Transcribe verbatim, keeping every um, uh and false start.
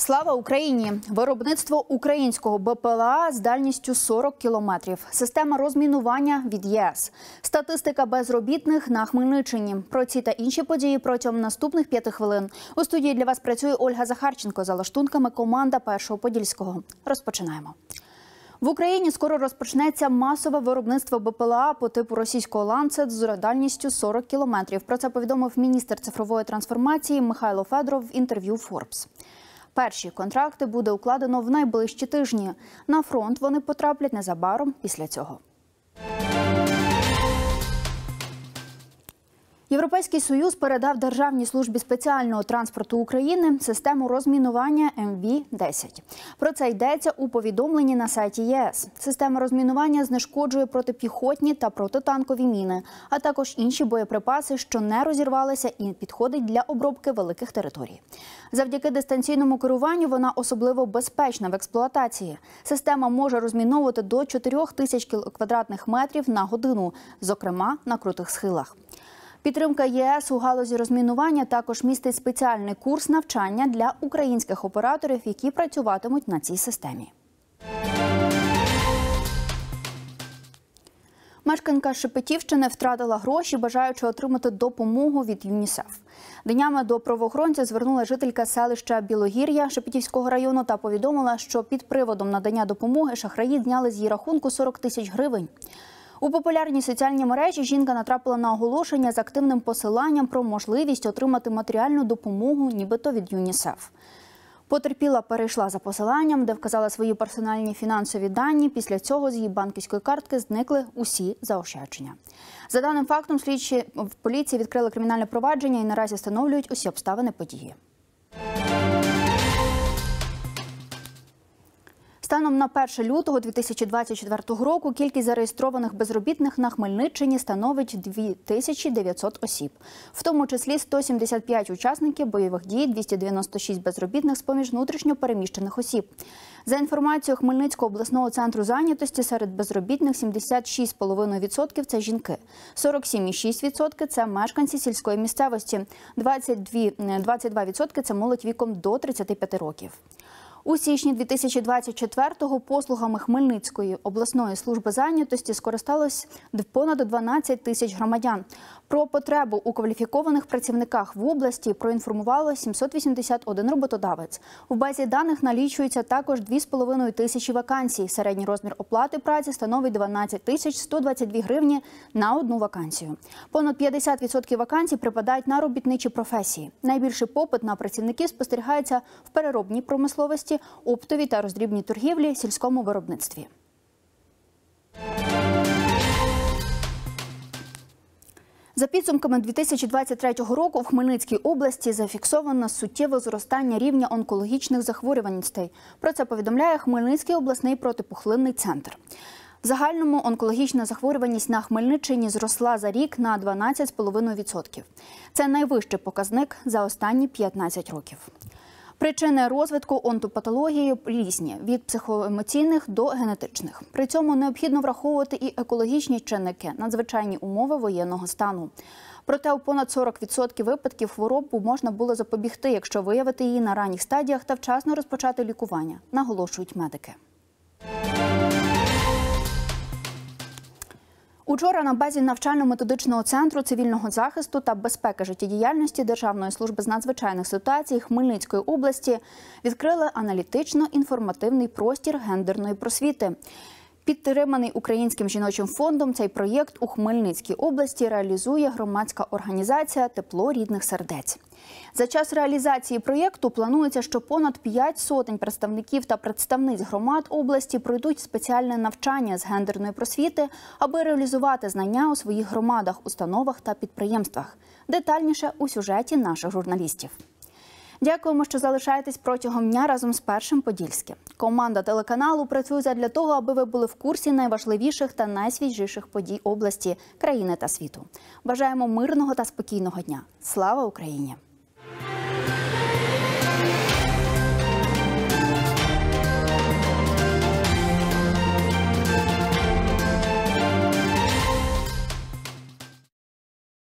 Слава Україні! Виробництво українського Б П Л А з дальністю сорок кілометрів. Система розмінування від Є С. Статистика безробітних на Хмельниччині. Про ці та інші події протягом наступних п'яти хвилин. У студії для вас працює Ольга Захарченко. За лаштунками команда Першого Подільського. Розпочинаємо. В Україні скоро розпочнеться масове виробництво Б П Л А по типу російського «Ланцет» з дальністю сорок кілометрів. Про це повідомив міністр цифрової трансформації Михайло Федоров в інтерв'ю «Форбс». Перші контракти буде укладено в найближчі тижні. На фронт вони потраплять незабаром після цього. Європейський Союз передав Державній службі спеціального транспорту України систему розмінування М В десять. Про це йдеться у повідомленні на сайті Є С. Система розмінування знешкоджує протипіхотні та протитанкові міни, а також інші боєприпаси, що не розірвалися, і підходить для обробки великих територій. Завдяки дистанційному керуванню вона особливо безпечна в експлуатації. Система може розміновувати до чотирьох тисяч квадратних метрів на годину, зокрема на крутих схилах. Підтримка Є С у галузі розмінування також містить спеціальний курс навчання для українських операторів, які працюватимуть на цій системі. Мешканка Шепетівщини втратила гроші, бажаючи отримати допомогу від ЮНІСЕФ. Днями до правоохоронця звернула жителька селища Білогір'я Шепетівського району та повідомила, що під приводом надання допомоги шахраї зняли з її рахунку сорок тисяч гривень. У популярній соціальній мережі жінка натрапила на оголошення з активним посиланням про можливість отримати матеріальну допомогу, нібито від ЮНІСЕФ. Потерпіла перейшла за посиланням, де вказала свої персональні фінансові дані. Після цього з її банківської картки зникли усі заощадження. За даним фактом, слідчі в поліції відкрили кримінальне провадження і наразі встановлюють усі обставини події. Станом на перше лютого дві тисячі двадцять четвертого року кількість зареєстрованих безробітних на Хмельниччині становить дві тисячі дев'ятсот осіб. В тому числі сто сімдесят п'ять учасників бойових дій, двісті дев'яносто шість безробітних з-поміж внутрішньо переміщених осіб. За інформацією Хмельницького обласного центру зайнятості, серед безробітних сімдесят шість цілих п'ять десятих відсотка – це жінки, сорок сім цілих шість десятих відсотка – це мешканці сільської місцевості, двадцять два відсотки – це молодь віком до тридцяти п'яти років. У січні дві тисячі двадцять четвертого послугами Хмельницької обласної служби зайнятості скористалось понад дванадцять тисяч громадян. Про потребу у кваліфікованих працівниках в області проінформувало сімсот вісімдесят один роботодавець. У базі даних налічується також дві з половиною тисячі вакансій. Середній розмір оплати праці становить дванадцять тисяч сто двадцять дві гривні на одну вакансію. Понад п'ятдесят відсотків вакансій припадають на робітничі професії. Найбільший попит на працівників спостерігається в переробній промисловості, оптовій та роздрібній торгівлі, сільському виробництві. За підсумками дві тисячі двадцять третього року в Хмельницькій області зафіксовано суттєве зростання рівня онкологічних захворюваностей. Про це повідомляє Хмельницький обласний протипухлинний центр. В загальному онкологічна захворюваність на Хмельниччині зросла за рік на дванадцять цілих п'ять десятих відсотка. Це найвищий показник за останні п'ятнадцять років. Причини розвитку онкопатології різні – від психоемоційних до генетичних. При цьому необхідно враховувати і екологічні чинники, надзвичайні умови воєнного стану. Проте у понад сорок відсотків випадків хворобу можна було запобігти, якщо виявити її на ранніх стадіях та вчасно розпочати лікування, наголошують медики. Учора на базі навчально-методичного центру цивільного захисту та безпеки життєдіяльності Державної служби з надзвичайних ситуацій Хмельницької області відкрили аналітично-інформативний простір гендерної просвіти. Підтриманий Українським жіночим фондом, цей проєкт у Хмельницькій області реалізує громадська організація «Тепло рідних сердець». За час реалізації проєкту планується, що понад п'ять сотень представників та представниць громад області пройдуть спеціальне навчання з гендерної просвіти, аби реалізувати знання у своїх громадах, установах та підприємствах. Детальніше у сюжеті наших журналістів. Дякуємо, що залишаєтесь протягом дня разом з Першим Подільським. Команда телеканалу працює задля того, аби ви були в курсі найважливіших та найсвіжіших подій області, країни та світу. Бажаємо мирного та спокійного дня. Слава Україні!